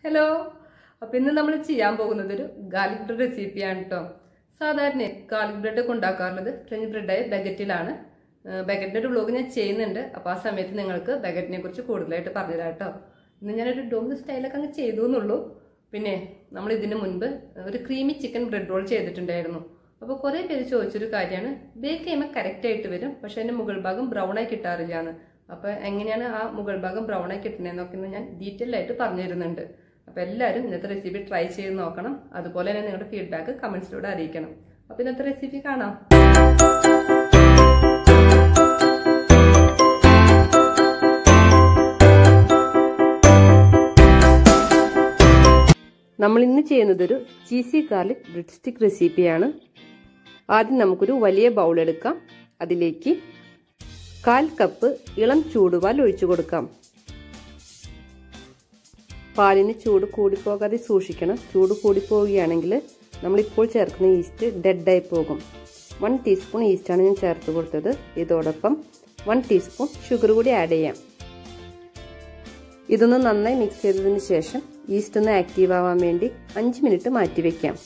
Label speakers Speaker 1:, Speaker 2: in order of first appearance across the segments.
Speaker 1: Hello. അപ്പോൾ ഇന്ന് നമ്മൾ ചെയ്യാൻ പോകുന്നത് ഒരു ഗാർലിക് ബ്രെഡ് റെസിപ്പിയാണ് കേട്ടോ. സാധാരണ ഗാർലിക് ബ്രെഡ് ഒക്കെ ഉണ്ടാക്കാറുള്ളത് ഫ്രഞ്ച് ബ്രെഡായ ബഗറ്റിലാണ്. ബഗറ്റിൻ്റെ ഒരു വ്ലോഗ് ഞാൻ ചെയ്യുന്നുണ്ട്. അപ്പോൾ ആ സമയത്ത് നിങ്ങൾക്ക് ബഗറ്റിനെ കുറിച്ച് കൂടുതലായിട്ട് പറഞ്ഞുതരാം കേട്ടോ. ഇന്ന് ഞാനൊരു ഡോം സ്റ്റൈലൊക്കെ അങ്ങ് ചെയ്തു എന്നുള്ളൂ. പിന്നെ നമ്മൾ ഇതിന് മുൻപ് ഒരു ക്രീമി ചിക്കൻ ബ്രെഡ് റോൾ ചെയ്തിട്ടുണ്ടായിരുന്നു. അപ്പോൾ കുറേ പേര് ചോദിച്ചൊരു കാര്യമാണ്, ബേക്ക് ചെയ്യുമ്പോൾ കറക്റ്റായിട്ട് വരും, പക്ഷേ അതിൻ്റെ മുകൾ ഭാഗം ബ്രൗണായി കിട്ടാറില്ല എന്ന്. അപ്പോൾ എങ്ങനെയാണ് ആ മുകൾ ഭാഗം ബ്രൗണായി കിട്ടുന്നതെന്നൊക്കെ ഞാൻ ഡീറ്റെയിൽ ആയിട്ട് പറഞ്ഞു തരുന്നുണ്ട്. അപ്പോൾ എല്ലാവരും ഇന്നത്തെ റെസിപ്പി ട്രൈ ചെയ്ത് നോക്കണം. അതുപോലെ തന്നെ നിങ്ങളുടെ ഫീഡ്ബാക്ക് കമൻസിലൂടെ അറിയിക്കണം. അപ്പോൾ ഇന്നത്തെ റെസിപ്പി കാണാം. നമ്മൾ ഇന്ന് ചെയ്യുന്നത് ഒരു ചീസി ഗാർലിക് ബ്രെഡ് സ്റ്റിക്ക് റെസിപ്പിയാണ്. ആദ്യം നമുക്കൊരു വലിയ ബൗൾ എടുക്കാം. അതിലേക്ക് 1/4 കപ്പ് ഇളം ചൂടുപാൽ ഒഴിച്ചു കൊടുക്കാം. പാലിന് ചൂട് കൂടിപ്പോകാതെ സൂക്ഷിക്കണം. ചൂട് കൂടിപ്പോവുകയാണെങ്കിൽ നമ്മളിപ്പോൾ ചേർക്കുന്ന ഈസ്റ്റ് ഡെഡായി പോകും. 1 ടീസ്പൂൺ ഈസ്റ്റാണ് ഞാൻ ചേർത്ത് കൊടുത്തത്. ഇതോടൊപ്പം 1 ടീസ്പൂൺ ഷുഗർ കൂടി ആഡ് ചെയ്യാം. ഇതൊന്ന് നന്നായി മിക്സ് ചെയ്തതിന് ശേഷം ഈസ്റ്റ് ഒന്ന് ആക്റ്റീവ് ആവാൻ വേണ്ടി 5 മിനിറ്റ് മാറ്റി വെക്കാം.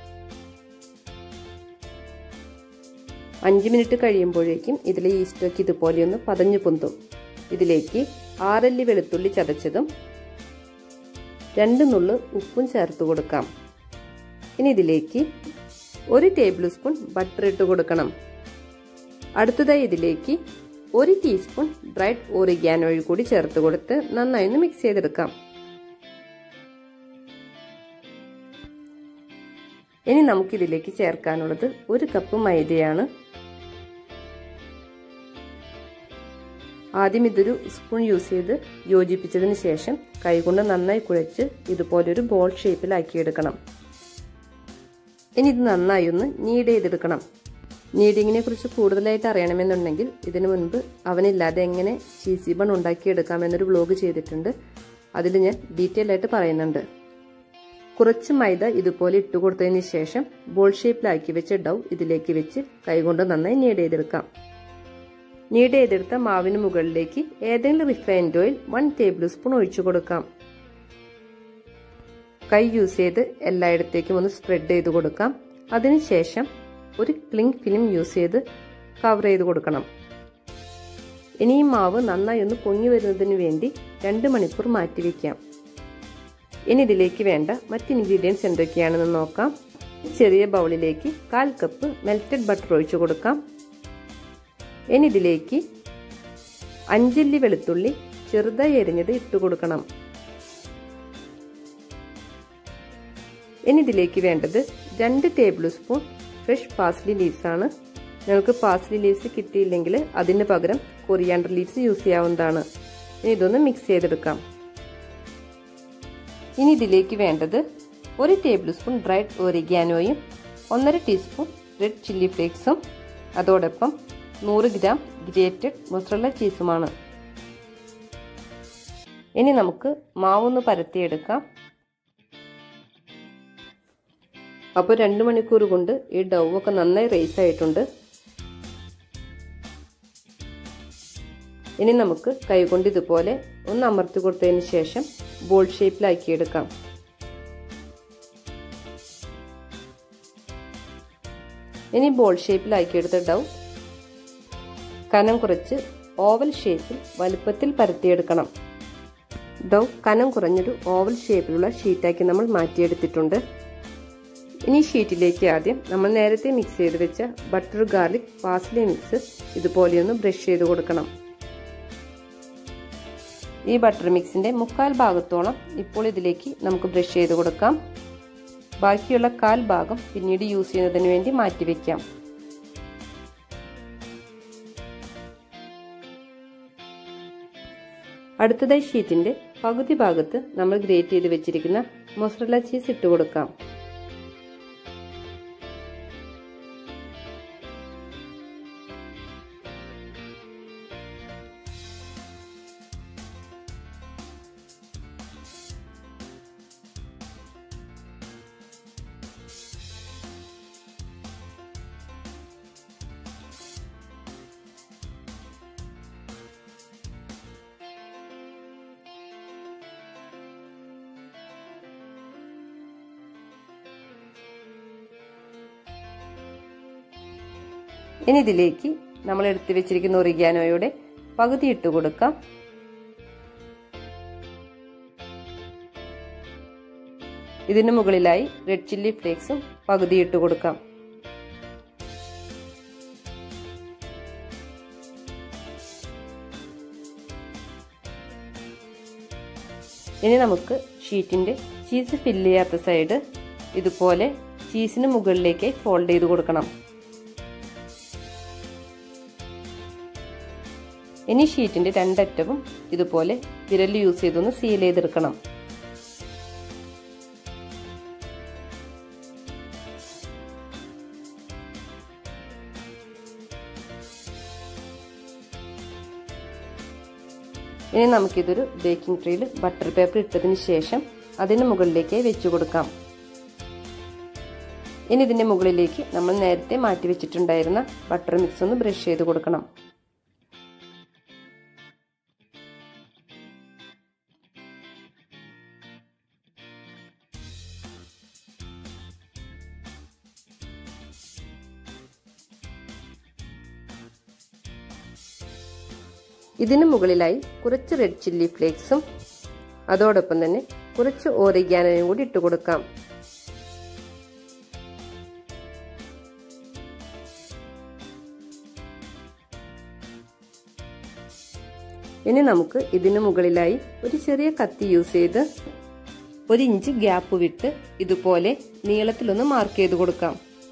Speaker 1: 5 മിനിറ്റ് കഴിയുമ്പോഴേക്കും ഇതിലെ ഈസ്റ്റൊക്കെ ഇതുപോലെ ഒന്ന് പതഞ്ഞു പൊന്തും. ഇതിലേക്ക് 6 അല്ലി വെളുത്തുള്ളി ചതച്ചതും 2 നുള്ള് ഉപ്പും ചേർത്ത് കൊടുക്കാം. ഇനി ഇതിലേക്ക് 1 ടേബിൾ സ്പൂൺ ബട്ടർ ഇട്ട് കൊടുക്കണം. അടുത്തതായി ഇതിലേക്ക് 1 ടീസ്പൂൺ ഡ്രൈഡ് ഓറിഗാനോ കൂടി ചേർത്ത് കൊടുത്ത് നന്നായി ഒന്ന് മിക്സ് ചെയ്തെടുക്കാം. ഇനി നമുക്കിതിലേക്ക് ചേർക്കാനുള്ളത് 1 കപ്പ് മൈദയാണ്. ആദ്യം ഇതൊരു സ്പൂൺ യൂസ് ചെയ്ത് യോജിപ്പിച്ചതിന് ശേഷം കൈകൊണ്ട് നന്നായി കുഴച്ച് ഇതുപോലൊരു ബോൾ ഷേപ്പിലാക്കിയെടുക്കണം. ഇനി ഇത് നന്നായി ഒന്ന് നീഡ് ചെയ്തെടുക്കണം. നീഡിങ്ങിനെ കുറിച്ച് കൂടുതലായിട്ട് അറിയണമെന്നുണ്ടെങ്കിൽ ഇതിനു മുൻപ് അവനില്ലാതെ എങ്ങനെ ചീസി ബൺ ഉണ്ടാക്കിയെടുക്കാമെന്നൊരു വ്ലോഗ് ചെയ്തിട്ടുണ്ട്. അതിൽ ഞാൻ ഡീറ്റെയിൽ ആയിട്ട് പറയുന്നുണ്ട്. കുറച്ച് മൈദ ഇതുപോലെ ഇട്ട് കൊടുത്തതിന് ശേഷം ബോൾ ഷേപ്പിലാക്കി വെച്ച ഡൗ ഇതിലേക്ക് വെച്ച് കൈകൊണ്ട് നന്നായി നീഡ് ചെയ്തെടുക്കാം. നീഡ് ചെയ്തെടുത്ത മാവിന് മുകളിലേക്ക് ഏതെങ്കിലും റിഫൈൻഡ് ഓയിൽ 1 ടേബിൾ സ്പൂൺ ഒഴിച്ചു കൊടുക്കാം. കൈ യൂസ് ചെയ്ത് എല്ലായിടത്തേക്കും ഒന്ന് സ്പ്രെഡ് ചെയ്ത് കൊടുക്കാം. അതിനുശേഷം ഒരു ക്ലിംഗ് ഫിലിം യൂസ് ചെയ്ത് കവർ ചെയ്ത് കൊടുക്കണം. ഇനി ഈ മാവ് നന്നായി ഒന്ന് പൊങ്ങി വരുന്നതിന് വേണ്ടി 2 മണിക്കൂർ മാറ്റി വയ്ക്കാം. ഇനി ഇതിലേക്ക് വേണ്ട മറ്റ് ഇൻഗ്രീഡിയൻസ് എന്തൊക്കെയാണെന്ന് നോക്കാം. ചെറിയ ബൗളിലേക്ക് 1/4 കപ്പ് മെൽറ്റഡ് ബട്ടർ ഒഴിച്ചു കൊടുക്കാം. ഇനി ഇതിലേക്ക് 5 അല്ലി വെളുത്തുള്ളി ചെറുതായി എരിഞ്ഞത് ഇട്ട് കൊടുക്കണം. ഇനി ഇതിലേക്ക് വേണ്ടത് 2 table spoon fresh parsley leaves ആണ്. നിങ്ങൾക്ക് പാസ്ലി ലീവ്സ് കിട്ടിയില്ലെങ്കിൽ അതിന് പകരം കൊറിയാണ്ടർ ലീവ്സ് യൂസ് ചെയ്യാവുന്നതാണ്. ഇനി ഇതൊന്ന് മിക്സ് ചെയ്തെടുക്കാം. ഇനി ഇതിലേക്ക് വേണ്ടത് 1 ടേബിൾ സ്പൂൺ ഡ്രൈഡ് ഓറിഗാനോയും 1/2 ടീസ്പൂൺ റെഡ് ചില്ലി ഫ്ലേക്സും അതോടൊപ്പം 100 ഗ്രാം ഗ്രേറ്റഡ് മൊസറല്ല ചീസുമാണ്. ഇനി നമുക്ക് മാവൊന്ന് പരത്തിയെടുക്കാം. അപ്പോൾ 2 മണിക്കൂർ കൊണ്ട് ഈ ഡൗ ഒക്കെ നന്നായി റൈസ് ആയിട്ടുണ്ട്. ഇനി നമുക്ക് കൈകൊണ്ട് ഇതുപോലെ ഒന്ന് അമർത്തി കൊടുത്തതിന് ശേഷം ബോൾ ഷേപ്പിലാക്കിയെടുക്കാം. ഇനി ബോൾ ഷേപ്പിലാക്കിയെടുത്ത ഡൗ കനം കുറച്ച് ഓവൽ ഷേപ്പിൽ വലുപ്പത്തിൽ പരത്തിയെടുക്കണം. ഡൗ കനം കുറഞ്ഞൊരു ഓവൽ ഷേപ്പിലുള്ള ഷീറ്റാക്കി നമ്മൾ മാറ്റിയെടുത്തിട്ടുണ്ട്. ഇനി ഷീറ്റിലേക്ക് ആദ്യം നമ്മൾ നേരത്തെ മിക്സ് ചെയ്ത് വെച്ച ബട്ടർ ഗാർലിക് പാസ്ലി മിക്സ് ഇതുപോലെയൊന്ന് ബ്രഷ് ചെയ്ത് കൊടുക്കണം. ഈ ബട്ടർ മിക്സിന്റെ 3/4 ഭാഗത്തോളം ഇപ്പോൾ ഇതിലേക്ക് നമുക്ക് ബ്രഷ് ചെയ്ത് കൊടുക്കാം. ബാക്കിയുള്ള 1/4 ഭാഗം പിന്നീട് യൂസ് ചെയ്യുന്നതിന് വേണ്ടി മാറ്റിവെക്കാം. അടുത്തതായി ഷീറ്റിന്റെ പകുതി ഭാഗത്ത് നമ്മൾ ഗ്രേറ്റ് ചെയ്ത് വെച്ചിരിക്കുന്ന മൊസറല്ല ചീസ് ഇട്ട് കൊടുക്കാം. ഇനി ഇതിലേക്ക് നമ്മൾ എടുത്തു വെച്ചിരിക്കുന്ന ഒറിഗാനോയുടെ പകുതി ഇട്ട് കൊടുക്കാം. ഇതിന് മുകളിലായി റെഡ് ചില്ലി ഫ്ലേക്സും പകുതി ഇട്ട് കൊടുക്കാം. ഇനി നമുക്ക് ഷീറ്റിന്റെ ചീസ് ഫില്ല് ചെയ്യാത്ത സൈഡ് ഇതുപോലെ ചീസിന് മുകളിലേക്ക് ഫോൾഡ് ചെയ്ത് കൊടുക്കണം. ഇനി ഷീറ്റിന്റെ രണ്ടറ്റവും ഇതുപോലെ വിരൽ യൂസ് ചെയ്തൊന്ന് സീൽ ചെയ്തെടുക്കണം. ഇനി നമുക്കിതൊരു ബേക്കിംഗ് ട്രേയിൽ ബട്ടർ പേപ്പർ ഇട്ടതിന് ശേഷം അതിന് മുകളിലേക്ക് വെച്ചു കൊടുക്കാം. ഇനി ഇതിന്റെ മുകളിലേക്ക് നമ്മൾ നേരത്തെ മാറ്റി വെച്ചിട്ടുണ്ടായിരുന്ന ബട്ടർ മിക്സ് ഒന്ന് ബ്രഷ് ചെയ്ത് കൊടുക്കണം. ഇതിന് മുകളിലായി കുറച്ച് റെഡ് ചില്ലി ഫ്ലേക്സും അതോടൊപ്പം തന്നെ കുറച്ച് ഓറിഗാനോയും കൂടി ഇട്ട് കൊടുക്കാം. ഇനി നമുക്ക് ഇതിന് മുകളിലായി ഒരു ചെറിയ കത്തി യൂസ് ചെയ്ത് 1 ഇഞ്ച് ഗ്യാപ്പ് വിട്ട് ഇതുപോലെ നീളത്തിലൊന്ന് മാർക്ക് ചെയ്ത് കൊടുക്കാം.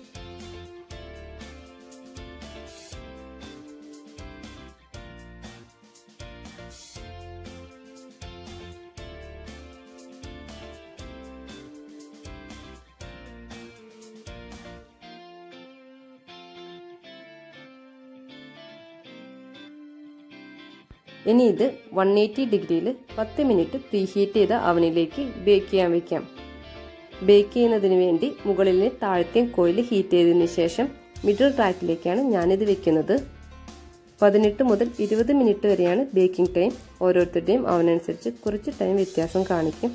Speaker 1: ഇനി ഇത് 180 ഡിഗ്രിയിൽ 10 മിനിറ്റ് പ്രീ ഹീറ്റ് ചെയ്ത അവനിലേക്ക് ബേക്ക് ചെയ്യാൻ വെക്കാം. ബേക്ക് ചെയ്യുന്നതിന് വേണ്ടി മുകളിലെ താഴത്തെ കോയിൽ ഹീറ്റ് ചെയ്തതിന് ശേഷം മിഡിൽ ട്രാക്കിലേക്കാണ് ഞാനിത് വെക്കുന്നത്. 18 മുതൽ 20 മിനിറ്റ് വരെയാണ് ബേക്കിംഗ് ടൈം. ഓരോരുത്തരുടെയും അവനനുസരിച്ച് കുറച്ച് ടൈം വ്യത്യാസം കാണിക്കും.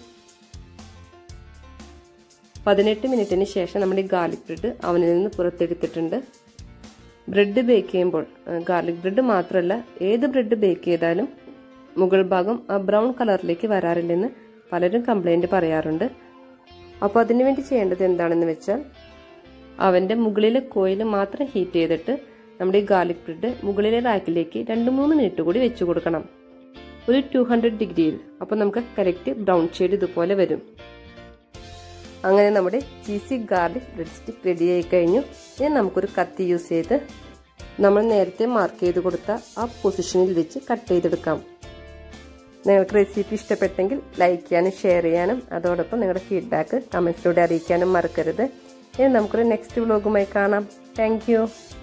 Speaker 1: 18 മിനിറ്റിന് ശേഷം നമ്മുടെ ഗാർലിക് ബ്രെഡ് അവനിൽ നിന്ന് പുറത്തെടുത്തിട്ടുണ്ട്. ബ്രെഡ് ബേക്ക് ചെയ്യുമ്പോൾ ഗാർലിക് ബ്രെഡ് മാത്രമല്ല ഏത് ബ്രെഡ് ബേക്ക് ചെയ്താലും മുകൾ ഭാഗം ആ ബ്രൗൺ കളറിലേക്ക് വരാറില്ലെന്ന് പലരും കംപ്ലൈന്റ് പറയാറുണ്ട്. അപ്പോൾ അതിനുവേണ്ടി ചെയ്യേണ്ടത് എന്താണെന്ന് വെച്ചാൽ അവന്റെ മുകളിലെ കോയിൽ മാത്രം ഹീറ്റ് ചെയ്തിട്ട് നമ്മുടെ ഗാർലിക് ബ്രെഡ് മുകളിലെ റാക്കിലേക്ക് 2-3 മിനിറ്റ് കൂടി വെച്ചു കൊടുക്കണം. ഒരു 200 ഡിഗ്രിയിൽ. അപ്പോൾ നമുക്ക് കറക്റ്റ് ബ്രൗൺ ഷെയ്ഡ് ഇതുപോലെ വരും. അങ്ങനെ നമ്മുടെ cheesy garlic bread stick ready ആയി കഴിഞ്ഞു. ഇനി നമുക്കൊരു കത്തി യൂസ് ചെയ്ത് നമ്മൾ നേരത്തെ മാർക്ക് ചെയ്ത് കൊടുത്ത ആ പൊസിഷനിൽ വെച്ച് കട്ട് ചെയ്തെടുക്കാം. നിങ്ങൾക്ക് റെസിപ്പി ഇഷ്ടപ്പെട്ടെങ്കിൽ ലൈക്ക് ചെയ്യാനും ഷെയർ ചെയ്യാനും അതോടൊപ്പം നിങ്ങളുടെ ഫീഡ്ബാക്ക് കമന്റ്സിലൂടെ അറിയിക്കാനും മറക്കരുത്. ഇനി നമുക്കൊരു നെക്സ്റ്റ് വ്ലോഗുമായി കാണാം. Thank U.